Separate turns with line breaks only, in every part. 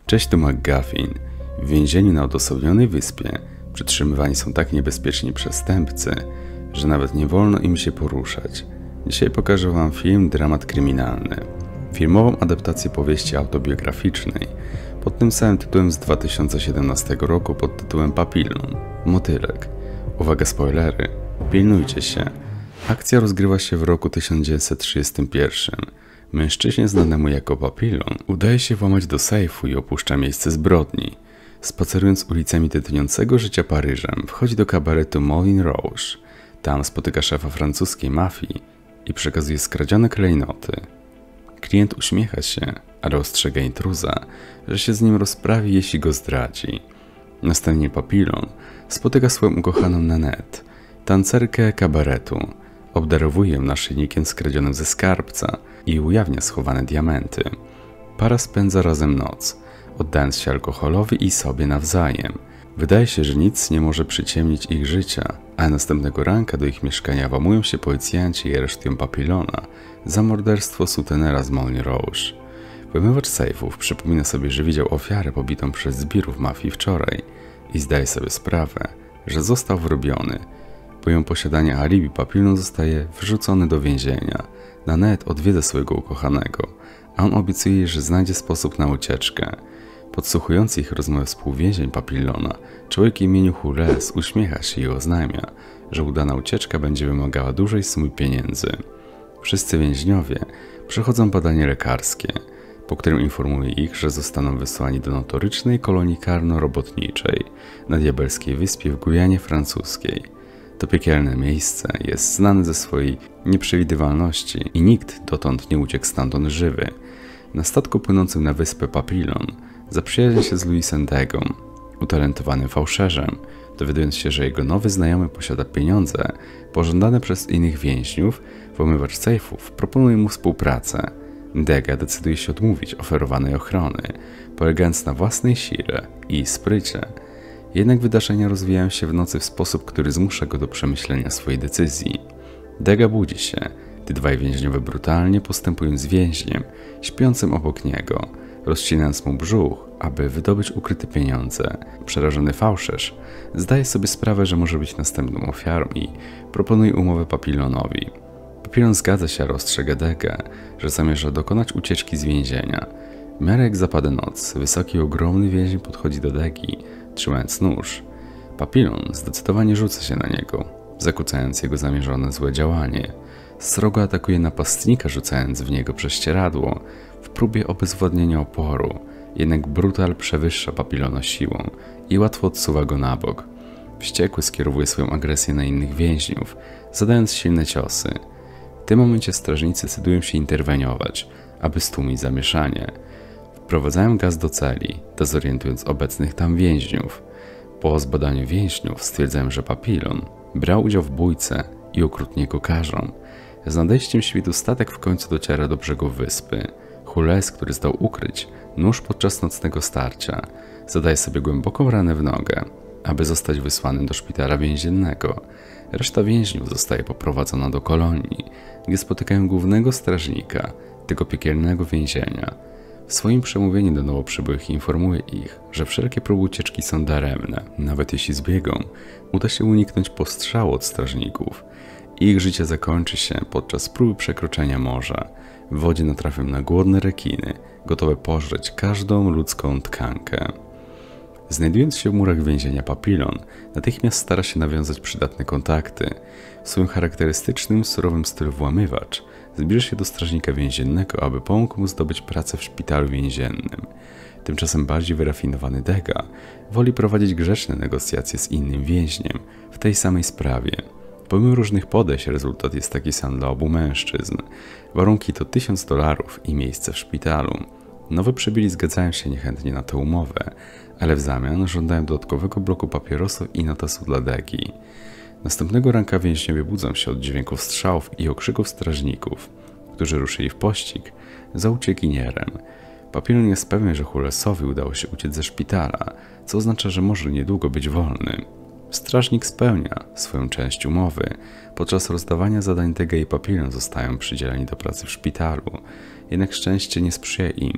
Cześć, tu McGuffin. W więzieniu na odosobnionej wyspie przetrzymywani są tak niebezpieczni przestępcy, że nawet nie wolno im się poruszać. Dzisiaj pokażę wam film Dramat kryminalny. Filmową adaptację powieści autobiograficznej pod tym samym tytułem z 2017 roku pod tytułem Papillon, Motylek. Uwaga, spoilery, pilnujcie się. Akcja rozgrywa się w roku 1931. Mężczyźnie znanemu jako Papillon udaje się włamać do sejfu i opuszcza miejsce zbrodni. Spacerując ulicami tętniącego życia Paryżem, wchodzi do kabaretu Moulin Rouge. Tam spotyka szefa francuskiej mafii i przekazuje skradzione klejnoty. Klient uśmiecha się, ale ostrzega intruza, że się z nim rozprawi, jeśli go zdradzi. Następnie Papillon spotyka swoją ukochaną Nanette, tancerkę kabaretu. Obdarowuje ją naszyjnikiem skradzionym ze skarbca i ujawnia schowane diamenty. Para spędza razem noc, oddając się alkoholowi i sobie nawzajem. Wydaje się, że nic nie może przyciemnić ich życia, a następnego ranka do ich mieszkania włamują się policjanci i aresztują Papillona za morderstwo sutenera z Moulin Rouge. Włamywacz sejfów przypomina sobie, że widział ofiarę pobitą przez zbirów mafii wczoraj i zdaje sobie sprawę, że został wrobiony. Pomimo posiadania alibi, Papillon zostaje wrzucony do więzienia. Nanette odwiedza swojego ukochanego, a on obiecuje jej, że znajdzie sposób na ucieczkę. Podsłuchujący ich rozmowę współwięzień Papillona, człowiek o imieniu Jules uśmiecha się i oznajmia, że udana ucieczka będzie wymagała dużej sumy pieniędzy. Wszyscy więźniowie przechodzą badanie lekarskie, po którym informuje ich, że zostaną wysłani do notorycznej kolonii karno-robotniczej na diabelskiej wyspie w Gujanie francuskiej. To piekielne miejsce jest znane ze swojej nieprzewidywalności i nikt dotąd nie uciekł stamtąd żywy. Na statku płynącym na wyspę Papillon zaprzyjaźnia się z Louisem Degą, utalentowanym fałszerzem. Dowiadując się, że jego nowy znajomy posiada pieniądze pożądane przez innych więźniów, włamywacz sejfów proponuje mu współpracę. Dega decyduje się odmówić oferowanej ochrony, polegając na własnej sile i sprycie. Jednak wydarzenia rozwijają się w nocy w sposób, który zmusza go do przemyślenia swojej decyzji. Dega budzi się, gdy dwaj więźniowie brutalnie postępują z więźniem śpiącym obok niego, rozcinając mu brzuch, aby wydobyć ukryte pieniądze. Przerażony fałszerz zdaje sobie sprawę, że może być następną ofiarą i proponuje umowę Papillonowi. Papillon zgadza się, ale ostrzega Degę, że zamierza dokonać ucieczki z więzienia. W miarę jak zapada noc, wysoki, ogromny więzień podchodzi do Degi, trzymając nóż. Papillon zdecydowanie rzuca się na niego, zakłócając jego zamierzone złe działanie. Srogo atakuje napastnika, rzucając w niego prześcieradło w próbie obezwładnienia oporu, jednak brutal przewyższa Papillona siłą i łatwo odsuwa go na bok. Wściekły skierowuje swoją agresję na innych więźniów, zadając silne ciosy. W tym momencie strażnicy decydują się interweniować, aby stłumić zamieszanie. Wprowadzają gaz do celi, dezorientując obecnych tam więźniów. Po zbadaniu więźniów stwierdzają, że Papillon brał udział w bójce i okrutnie go karzą. Z nadejściem świtu statek w końcu dociera do brzegu wyspy. Jules, który zdał ukryć nóż podczas nocnego starcia, zadaje sobie głęboką ranę w nogę, aby zostać wysłany do szpitala więziennego. Reszta więźniów zostaje poprowadzona do kolonii, gdzie spotykają głównego strażnika tego piekielnego więzienia. W swoim przemówieniu do nowo przybyłych informuje ich, że wszelkie próby ucieczki są daremne. Nawet jeśli zbiegą, uda się uniknąć postrzału od strażników. Ich życie zakończy się podczas próby przekroczenia morza. W wodzie natrafią na głodne rekiny, gotowe pożreć każdą ludzką tkankę. Znajdując się w murach więzienia, Papillon natychmiast stara się nawiązać przydatne kontakty. W swoim charakterystycznym, surowym stylu włamywacz zbliża się do strażnika więziennego, aby pomógł mu zdobyć pracę w szpitalu więziennym. Tymczasem bardziej wyrafinowany Dega woli prowadzić grzeczne negocjacje z innym więźniem w tej samej sprawie. Pomimo różnych podejść, rezultat jest taki sam dla obu mężczyzn. Warunki to $1000 i miejsce w szpitalu. Nowi przybyli zgadzają się niechętnie na tę umowę, ale w zamian żądają dodatkowego bloku papierosów i notasu dla Degi. Następnego ranka więźniowie budzą się od dźwięków strzałów i okrzyków strażników, którzy ruszyli w pościg za uciekinierem. Papillon jest pewien, że Julesowi udało się uciec ze szpitala, co oznacza, że może niedługo być wolny. Strażnik spełnia swoją część umowy. Podczas rozdawania zadań Dega i Papillon zostają przydzieleni do pracy w szpitalu, jednak szczęście nie sprzyja im.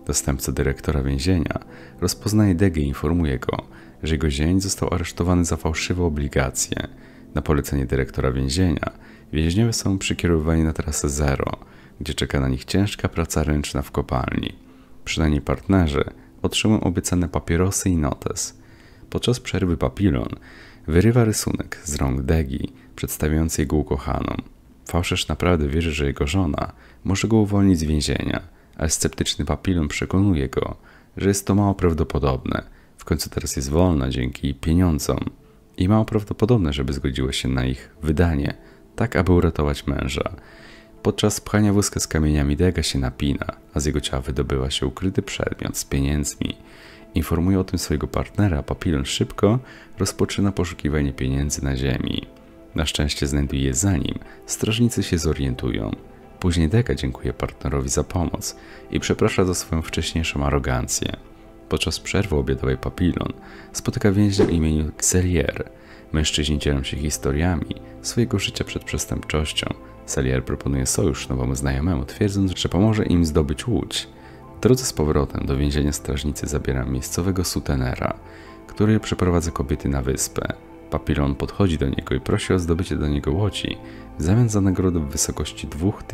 Zastępca dyrektora więzienia rozpoznaje Degę i informuje go, że jego zięć został aresztowany za fałszywe obligacje. Na polecenie dyrektora więzienia więźniowie są przekierowywani na trasę 0, gdzie czeka na nich ciężka praca ręczna w kopalni. Przynajmniej partnerzy otrzymują obiecane papierosy i notes. Podczas przerwy Papillon wyrywa rysunek z rąk Degi, przedstawiający jego ukochaną. Fałszerz naprawdę wierzy, że jego żona może go uwolnić z więzienia, ale sceptyczny Papillon przekonuje go, że jest to mało prawdopodobne. W końcu teraz jest wolna dzięki pieniądzom i mało prawdopodobne, żeby zgodziła się na ich wydanie, tak aby uratować męża. Podczas pchania wózka z kamieniami Dega się napina, a z jego ciała wydobywa się ukryty przedmiot z pieniędzmi. Informuje o tym swojego partnera, a Papillon szybko rozpoczyna poszukiwanie pieniędzy na ziemi. Na szczęście znajduje je zanim strażnicy się zorientują. Później Dega dziękuje partnerowi za pomoc i przeprasza za swoją wcześniejszą arogancję. Podczas przerwy obiadowej Papillon spotyka więźnia o imieniu Cellier. Mężczyźni dzielą się historiami swojego życia przed przestępczością. Cellier proponuje sojusz nowemu znajomemu, twierdząc, że pomoże im zdobyć łódź. W drodze z powrotem do więzienia strażnicy zabierają miejscowego sutenera, który przeprowadza kobiety na wyspę. Papillon podchodzi do niego i prosi o zdobycie do niego łodzi w zamian za nagrodę w wysokości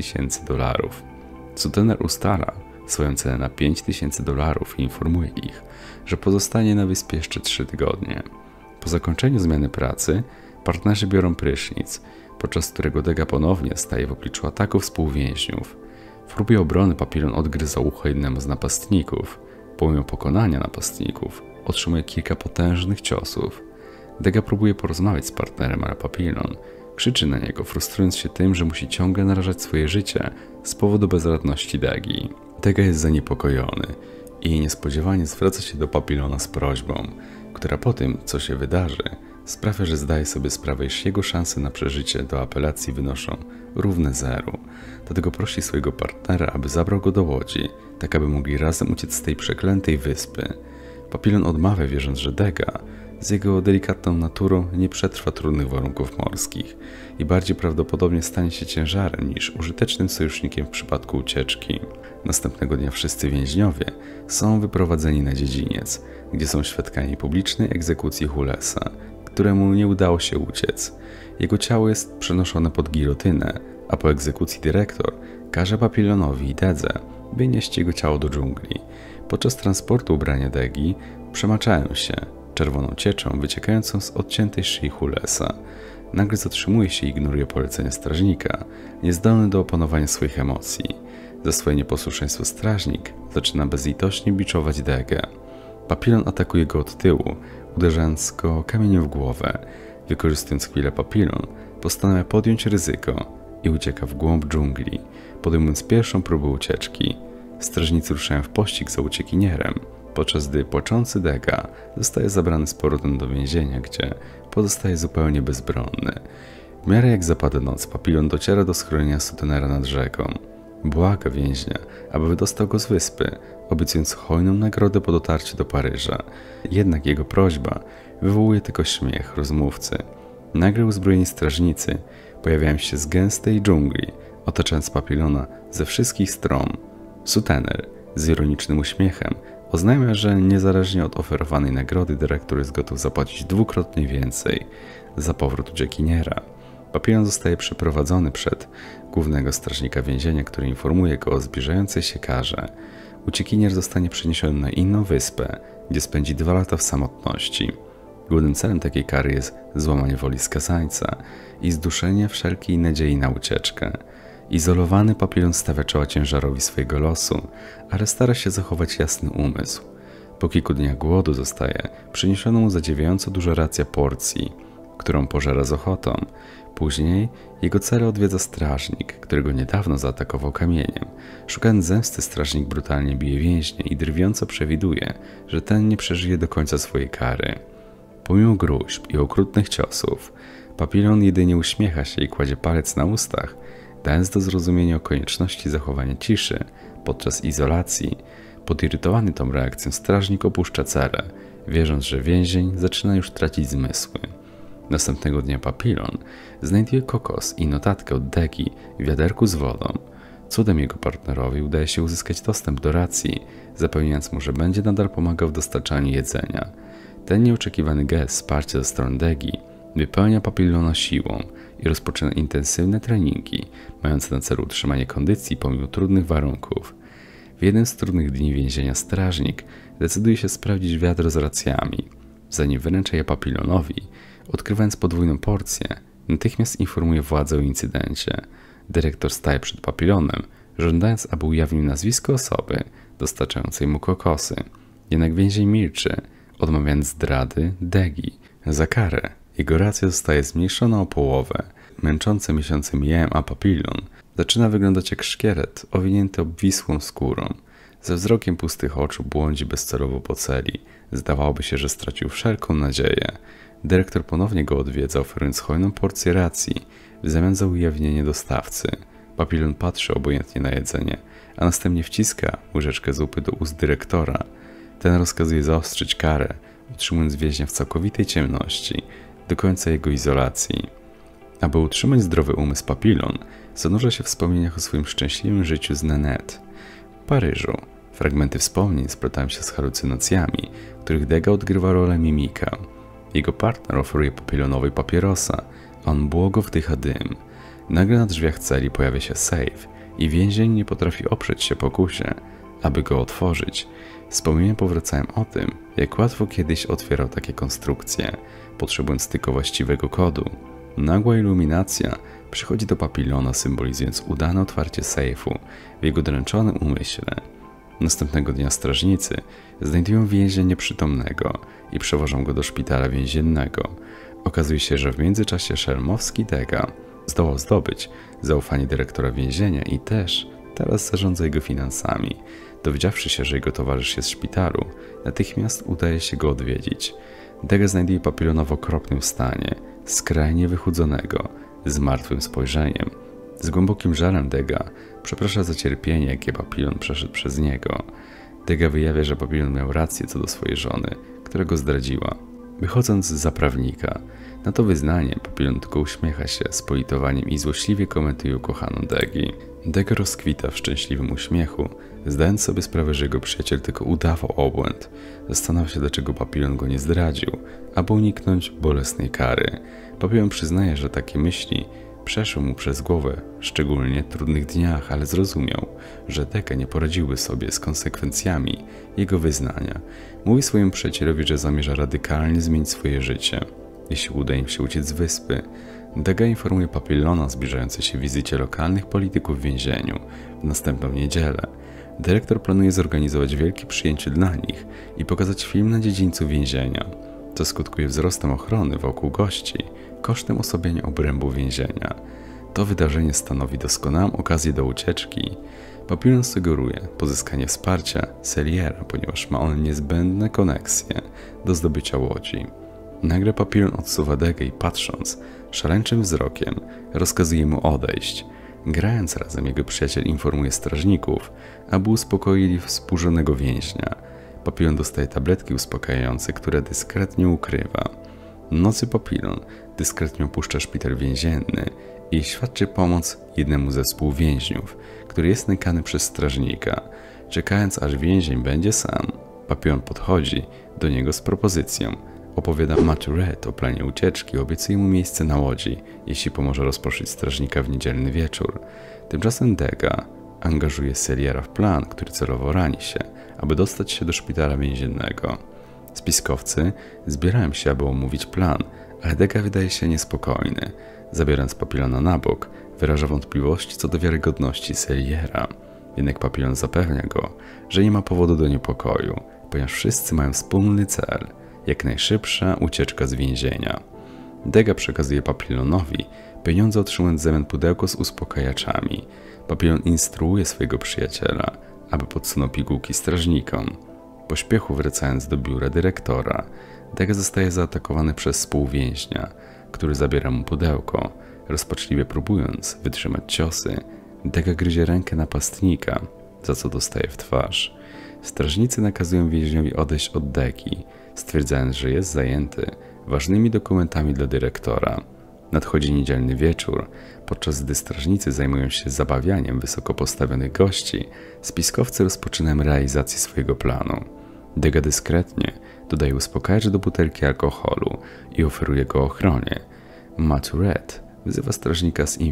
$2000. Sutener ustala swoją cenę na $5000 i informuje ich, że pozostanie na wyspie jeszcze 3 tygodnie. Po zakończeniu zmiany pracy partnerzy biorą prysznic, podczas którego Dega ponownie staje w obliczu ataku współwięźniów. W próbie obrony Papillon odgryza ucho jednemu z napastników. Pomimo pokonania napastników otrzymuje kilka potężnych ciosów. Dega próbuje porozmawiać z partnerem, ale Papillon krzyczy na niego, frustrując się tym, że musi ciągle narażać swoje życie z powodu bezradności Degi. Dega jest zaniepokojony i niespodziewanie zwraca się do Papillona z prośbą, która po tym, co się wydarzy, sprawia, że zdaje sobie sprawę, iż jego szanse na przeżycie do apelacji wynoszą równe 0. Dlatego prosi swojego partnera, aby zabrał go do łodzi, tak aby mogli razem uciec z tej przeklętej wyspy. Papillon odmawia, wierząc, że Dega z jego delikatną naturą nie przetrwa trudnych warunków morskich i bardziej prawdopodobnie stanie się ciężarem niż użytecznym sojusznikiem w przypadku ucieczki. Następnego dnia wszyscy więźniowie są wyprowadzeni na dziedziniec, gdzie są świadkami publicznej egzekucji Hulesa, któremu nie udało się uciec. Jego ciało jest przenoszone pod gilotynę, a po egzekucji dyrektor każe Papillonowi i Dedze wynieść jego ciało do dżungli. Podczas transportu ubrania Degi przemaczają się czerwoną cieczą wyciekającą z odciętej szyi Hulesa. Nagle zatrzymuje się i ignoruje polecenia strażnika, niezdolny do opanowania swoich emocji. Za swoje nieposłuszeństwo strażnik zaczyna bezlitośnie biczować Degę. Papillon atakuje go od tyłu, uderzając go kamieniem w głowę. Wykorzystując chwilę, Papillon postanawia podjąć ryzyko i ucieka w głąb dżungli, podejmując pierwszą próbę ucieczki. Strażnicy ruszają w pościg za uciekinierem, podczas gdy płaczący Dega zostaje zabrany z powrotem do więzienia, gdzie pozostaje zupełnie bezbronny. W miarę jak zapada noc, Papillon dociera do schronienia sutenera nad rzeką. Błaga więźnia, aby wydostał go z wyspy, obiecując hojną nagrodę po dotarciu do Paryża. Jednak jego prośba wywołuje tylko śmiech rozmówcy. Nagle uzbrojeni strażnicy pojawiają się z gęstej dżungli, otaczając Papillona ze wszystkich stron. Sutener z ironicznym uśmiechem oznajmia, że niezależnie od oferowanej nagrody dyrektor jest gotów zapłacić 2-krotnie więcej za powrót uciekiniera. Papillon zostaje przeprowadzony przed głównego strażnika więzienia, który informuje go o zbliżającej się karze. Uciekinier zostanie przeniesiony na inną wyspę, gdzie spędzi 2 lata w samotności. Głównym celem takiej kary jest złamanie woli skazańca i zduszenie wszelkiej nadziei na ucieczkę. Izolowany Papillon stawia czoła ciężarowi swojego losu, ale stara się zachować jasny umysł. Po kilku dniach głodu zostaje przyniesiona mu zadziwiająco duża racja porcji, którą pożera z ochotą. Później jego cele odwiedza strażnik, którego niedawno zaatakował kamieniem. Szukając zemsty, strażnik brutalnie bije więźnia i drwiąco przewiduje, że ten nie przeżyje do końca swojej kary. Pomimo gruźb i okrutnych ciosów, Papillon jedynie uśmiecha się i kładzie palec na ustach, dając do zrozumienia o konieczności zachowania ciszy podczas izolacji. Podirytowany tą reakcją strażnik opuszcza celę, wierząc, że więzień zaczyna już tracić zmysły. Następnego dnia Papillon znajduje kokos i notatkę od Degi w wiaderku z wodą. Cudem jego partnerowi udaje się uzyskać dostęp do racji, zapewniając mu, że będzie nadal pomagał w dostarczaniu jedzenia. Ten nieoczekiwany gest wsparcia ze strony Degi wypełnia Papillona siłą i rozpoczyna intensywne treningi, mające na celu utrzymanie kondycji pomimo trudnych warunków. W jeden z trudnych dni więzienia strażnik decyduje się sprawdzić wiadro z racjami. Zanim wręcza je Papillonowi, odkrywając podwójną porcję, natychmiast informuje władzę o incydencie. Dyrektor staje przed Papillonem, żądając, aby ujawnił nazwisko osoby dostarczającej mu kokosy. Jednak więzień milczy, odmawiając zdrady Degi. Za karę jego racja zostaje zmniejszona o połowę. Męczące miesiące mijają, a Papillon zaczyna wyglądać jak szkielet owinięty obwisłą skórą. Ze wzrokiem pustych oczu błądzi bezcelowo po celi. Zdawałoby się, że stracił wszelką nadzieję. Dyrektor ponownie go odwiedza, oferując hojną porcję racji w zamian za ujawnienie dostawcy. Papillon patrzy obojętnie na jedzenie, a następnie wciska łyżeczkę zupy do ust dyrektora. Ten rozkazuje zaostrzyć karę, utrzymując więźnia w całkowitej ciemności do końca jego izolacji. Aby utrzymać zdrowy umysł, Papillon zanurza się w wspomnieniach o swoim szczęśliwym życiu z Nanette. W Paryżu fragmenty wspomnień splatają się z halucynacjami, w których Dega odgrywa rolę mimika. Jego partner oferuje Papillonowi papierosa, a on błogo wdycha dym. Nagle na drzwiach celi pojawia się sejf i więzień nie potrafi oprzeć się pokusie, aby go otworzyć. Wspomnienia powracają o tym, jak łatwo kiedyś otwierał takie konstrukcje, potrzebując tylko właściwego kodu. Nagła iluminacja przychodzi do Papillona, symbolizując udane otwarcie sejfu w jego dręczonym umyśle. Następnego dnia strażnicy znajdują więźnia nieprzytomnego i przewożą go do szpitala więziennego. Okazuje się, że w międzyczasie szelmowski Dega zdołał zdobyć zaufanie dyrektora więzienia i też teraz zarządza jego finansami. Dowiedziawszy się, że jego towarzysz jest w szpitalu, natychmiast udaje się go odwiedzić. Dega znajduje Papillona w okropnym stanie, skrajnie wychudzonego, z martwym spojrzeniem. Z głębokim żalem Dega przeprasza za cierpienie, jakie Papillon przeszedł przez niego. Dega wyjawia, że Papillon miał rację co do swojej żony, która go zdradziła, wychodząc za prawnika. Na to wyznanie Papillon tylko uśmiecha się z politowaniem i złośliwie komentuje ukochaną Degi. Dega rozkwita w szczęśliwym uśmiechu, zdając sobie sprawę, że jego przyjaciel tylko udawał obłęd. Zastanawia się, dlaczego Papillon go nie zdradził, aby uniknąć bolesnej kary. Papillon przyznaje, że takie myśli przeszły mu przez głowę, szczególnie w trudnych dniach, ale zrozumiał, że Dega nie poradziłby sobie z konsekwencjami jego wyznania. Mówi swojemu przyjacielowi, że zamierza radykalnie zmienić swoje życie, jeśli uda im się uciec z wyspy. Dega informuje Papillona o zbliżającej się wizycie lokalnych polityków w więzieniu w następną niedzielę. Dyrektor planuje zorganizować wielkie przyjęcie dla nich i pokazać film na dziedzińcu więzienia, co skutkuje wzrostem ochrony wokół gości kosztem osłabienia obrębu więzienia. To wydarzenie stanowi doskonałą okazję do ucieczki. Papillon sugeruje pozyskanie wsparcia Seliera, ponieważ ma on niezbędne koneksje do zdobycia łodzi. Nagle Papillon odsuwa Degę i patrząc szaleńczym wzrokiem rozkazuje mu odejść. Grając razem, jego przyjaciel informuje strażników, aby uspokoili wzburzonego więźnia. Papillon dostaje tabletki uspokajające, które dyskretnie ukrywa. W nocy Papillon dyskretnie opuszcza szpital więzienny i świadczy pomoc jednemu ze współwięźniów, który jest nękany przez strażnika. Czekając, aż więzień będzie sam, Papillon podchodzi do niego z propozycją. Opowiada Maturet o planie ucieczki i obiecuje mu miejsce na łodzi, jeśli pomoże rozproszyć strażnika w niedzielny wieczór. Tymczasem Dega angażuje Seliera w plan, który celowo rani się, aby dostać się do szpitala więziennego. Spiskowcy zbierają się, aby omówić plan, ale Dega wydaje się niespokojny. Zabierając Papillona na bok, wyraża wątpliwości co do wiarygodności Seliera. Jednak Papillon zapewnia go, że nie ma powodu do niepokoju, ponieważ wszyscy mają wspólny cel – jak najszybsza ucieczka z więzienia. Dega przekazuje Papillonowi pieniądze, otrzymując w zamian pudełko z uspokajaczami. Papillon instruuje swojego przyjaciela, aby podsunął pigułki strażnikom. W pośpiechu wracając do biura dyrektora, Dega zostaje zaatakowany przez współwięźnia, który zabiera mu pudełko. Rozpaczliwie próbując wytrzymać ciosy, Dega gryzie rękę napastnika, za co dostaje w twarz. Strażnicy nakazują więźniowi odejść od Degi, stwierdzając, że jest zajęty ważnymi dokumentami dla dyrektora. Nadchodzi niedzielny wieczór, podczas gdy strażnicy zajmują się zabawianiem wysoko postawionych gości, spiskowcy rozpoczynają realizację swojego planu. Dega dyskretnie dodaje uspokajacz do butelki alkoholu i oferuje go ochronie. Maturet wzywa strażnika z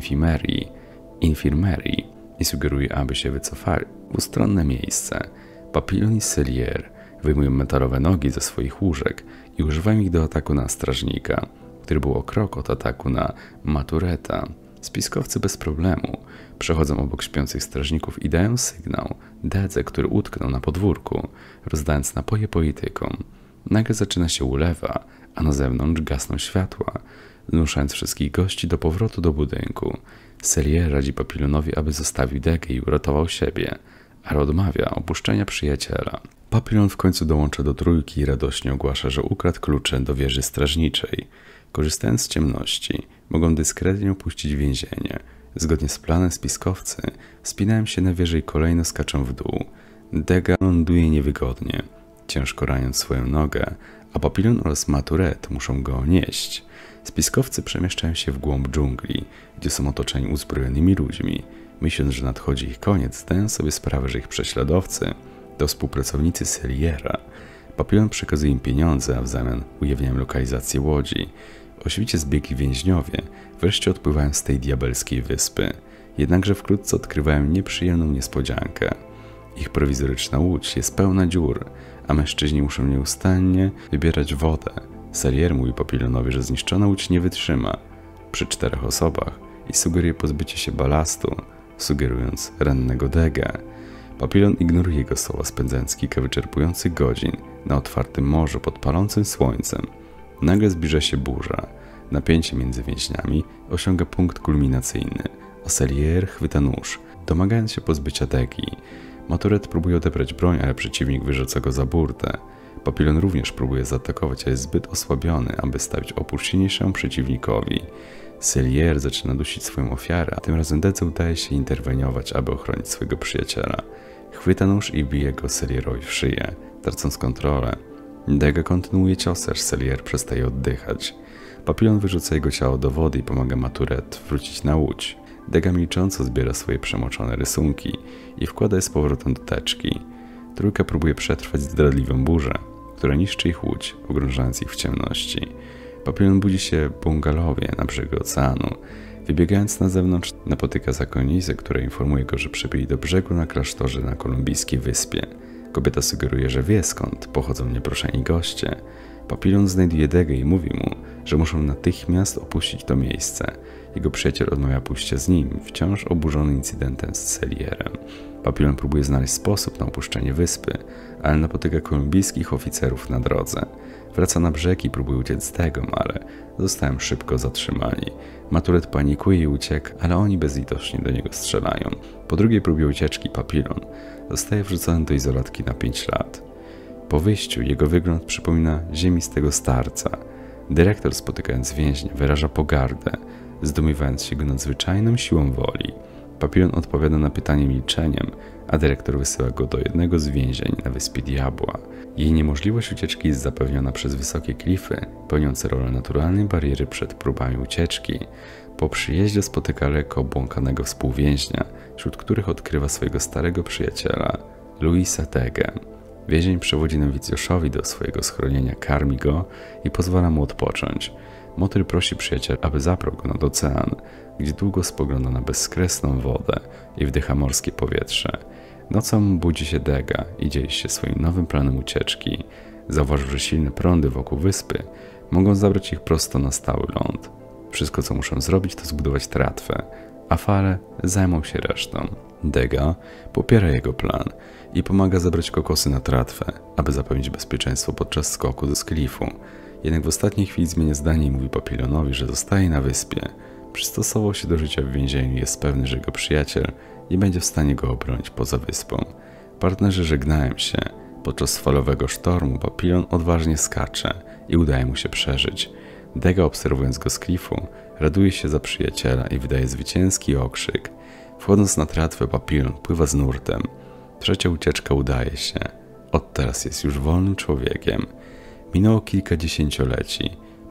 infirmerii i sugeruje, aby się wycofali w ustronne miejsce. Papillon i Cellier wyjmują metalowe nogi ze swoich łóżek i używają ich do ataku na strażnika, który był o krok od ataku na Matureta. Spiskowcy bez problemu przechodzą obok śpiących strażników i dają sygnał Dedze, który utknął na podwórku, rozdając napoje politykom. Nagle zaczyna się ulewa, a na zewnątrz gasną światła, zmuszając wszystkich gości do powrotu do budynku. Cellier radzi Papillonowi, aby zostawił Degę i uratował siebie, ale odmawia opuszczenia przyjaciela. Papillon w końcu dołącza do trójki i radośnie ogłasza, że ukradł klucze do wieży strażniczej. Korzystając z ciemności, mogą dyskretnie opuścić więzienie. Zgodnie z planem spiskowcy wspinają się na wieżę i kolejno skaczą w dół. Dega ląduje niewygodnie, ciężko raniąc swoją nogę, a Papillon oraz Maturet muszą go nieść. Spiskowcy przemieszczają się w głąb dżungli, gdzie są otoczeni uzbrojonymi ludźmi. Myśląc, że nadchodzi ich koniec, zdają sobie sprawę, że ich prześladowcy to współpracownicy Celliera. Papillon przekazuje im pieniądze, a w zamian ujawniają lokalizację łodzi. Oświcie zbiegli więźniowie wreszcie odpływają z tej diabelskiej wyspy. Jednakże wkrótce odkrywają nieprzyjemną niespodziankę. Ich prowizoryczna łódź jest pełna dziur, a mężczyźni muszą nieustannie wybierać wodę. Cellier mówi Papillonowi, że zniszczona łódź nie wytrzyma przy 4 osobach i sugeruje pozbycie się balastu, sugerując rannego Degę. Papillon ignoruje jego słowa, spędzając kilka wyczerpujących godzin na otwartym morzu pod palącym słońcem. Nagle zbliża się burza. Napięcie między więźniami osiąga punkt kulminacyjny, a Cellier chwyta nóż, domagając się pozbycia Degi. Maturet próbuje odebrać broń, ale przeciwnik wyrzuca go za burtę. Papillon również próbuje zaatakować, ale jest zbyt osłabiony, aby stawić opór silniejszemu przeciwnikowi. Cellier zaczyna dusić swoją ofiarę, a tym razem Dedze udaje się interweniować, aby ochronić swojego przyjaciela. Chwyta nóż i bije go Cellierowi w szyję, tracąc kontrolę. Dega kontynuuje cios, aż Cellier przestaje oddychać. Papillon wyrzuca jego ciało do wody i pomaga Maturet wrócić na łódź. Dega milcząco zbiera swoje przemoczone rysunki i wkłada je z powrotem do teczki. Trójka próbuje przetrwać zdradliwą burzę, która niszczy ich łódź, pogrążając ich w ciemności. Papillon budzi się w bungalowie na brzegu oceanu. Wybiegając na zewnątrz, napotyka zakonnicę, która informuje go, że przybyli do brzegu na klasztorze na kolumbijskiej wyspie. Kobieta sugeruje, że wie, skąd pochodzą nieproszeni goście. Papillon znajduje Degę i mówi mu, że muszą natychmiast opuścić to miejsce. Jego przyjaciel odmawia pójścia z nim, wciąż oburzony incydentem z Cellierem. Papillon próbuje znaleźć sposób na opuszczenie wyspy, ale napotyka kolumbijskich oficerów na drodze. Wraca na brzeg i próbuje uciec z Degą, ale zostają szybko zatrzymani. Maturet panikuje i ucieka, ale oni bezlitośnie do niego strzelają. Po drugiej próbie ucieczki Papillon zostaje wrzucony do izolatki na 5 lat. Po wyjściu jego wygląd przypomina ziemistego starca. Dyrektor, spotykając więźnia, wyraża pogardę, zdumiewając się go nadzwyczajną siłą woli. Papillon odpowiada na pytanie milczeniem, a dyrektor wysyła go do jednego z więzień na wyspie Diabła. Jej niemożliwość ucieczki jest zapewniona przez wysokie klify, pełniące rolę naturalnej bariery przed próbami ucieczki. Po przyjeździe spotyka lekko obłąkanego współwięźnia, wśród których odkrywa swojego starego przyjaciela, Luisa Degę. Więzień przewodzi nowicjuszowi do swojego schronienia, karmi go i pozwala mu odpocząć. Motyl prosi przyjaciela, aby zabrał go nad ocean, gdzie długo spogląda na bezkresną wodę i wdycha morskie powietrze. Nocą budzi się Dega i dzieli się swoim nowym planem ucieczki. Zauważył, że silne prądy wokół wyspy mogą zabrać ich prosto na stały ląd. Wszystko, co muszą zrobić, to zbudować tratwę, a fale zajmą się resztą. Dega popiera jego plan i pomaga zebrać kokosy na tratwę, aby zapewnić bezpieczeństwo podczas skoku ze klifu. Jednak w ostatniej chwili zmienia zdanie i mówi Papillonowi, że zostaje na wyspie. Przystosował się do życia w więzieniu i jest pewny, że jego przyjaciel nie będzie w stanie go obronić poza wyspą. Partnerzy żegnają się. Podczas falowego sztormu Papillon odważnie skacze i udaje mu się przeżyć. Dega, obserwując go z klifu, raduje się za przyjaciela i wydaje zwycięski okrzyk. Wchodząc na tratwę, Papillon pływa z nurtem. Trzecia ucieczka udaje się. Od teraz jest już wolnym człowiekiem. Minęło kilka dziesięcioleci.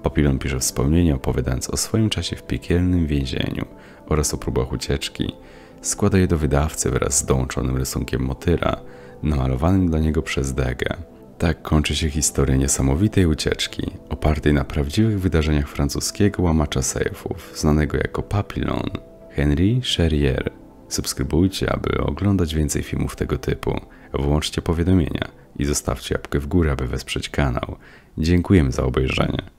Papillon pisze wspomnienia, opowiadając o swoim czasie w piekielnym więzieniu oraz o próbach ucieczki. Składa je do wydawcy wraz z dołączonym rysunkiem motyla, namalowanym dla niego przez Degę. Tak kończy się historia niesamowitej ucieczki, opartej na prawdziwych wydarzeniach francuskiego łamacza sejfów, znanego jako Papillon, Henry Cherrier. Subskrybujcie, aby oglądać więcej filmów tego typu. Włączcie powiadomienia i zostawcie łapkę w górę, aby wesprzeć kanał. Dziękujemy za obejrzenie.